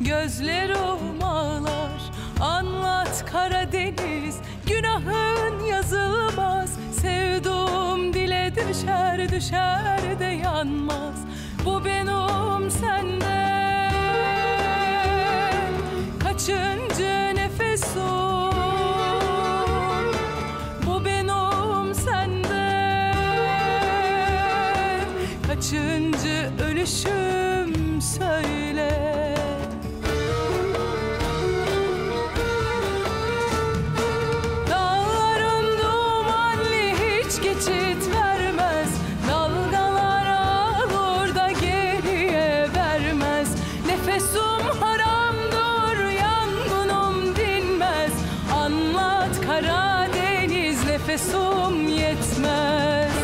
gözlerim ağlar. Anlat Karadeniz, günahın yazılmaz. Sevduğum dile düşer, düşer de yanmaz. Bu benim senden kaçıncı nefesim? Bu benim senden kaçıncı ölüşüm söyle. Dağların dumanlı hiç geçit vermez. Dalgalar alır da geriye vermez. Nefesim haramdır, yangınım dinmez. Anlat Karadeniz, nefesim yetmez.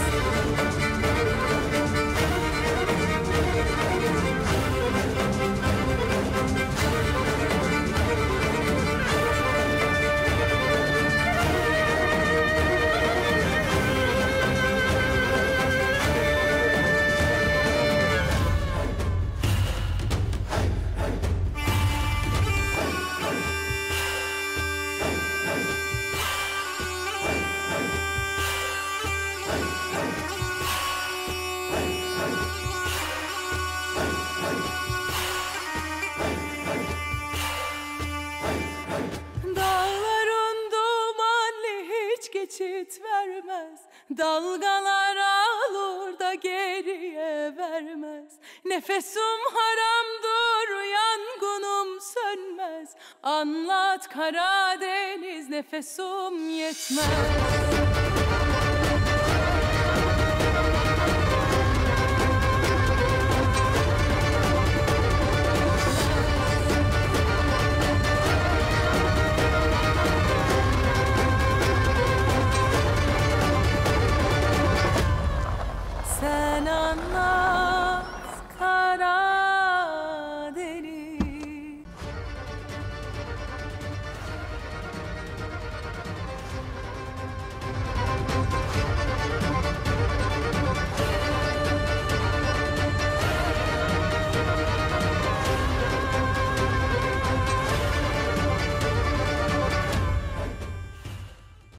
Geçit vermez. Dalgalar alır da geriye vermez. Nefesim haramdır, yangınım sönmez. Anlat Karadeniz, nefesim yetmez.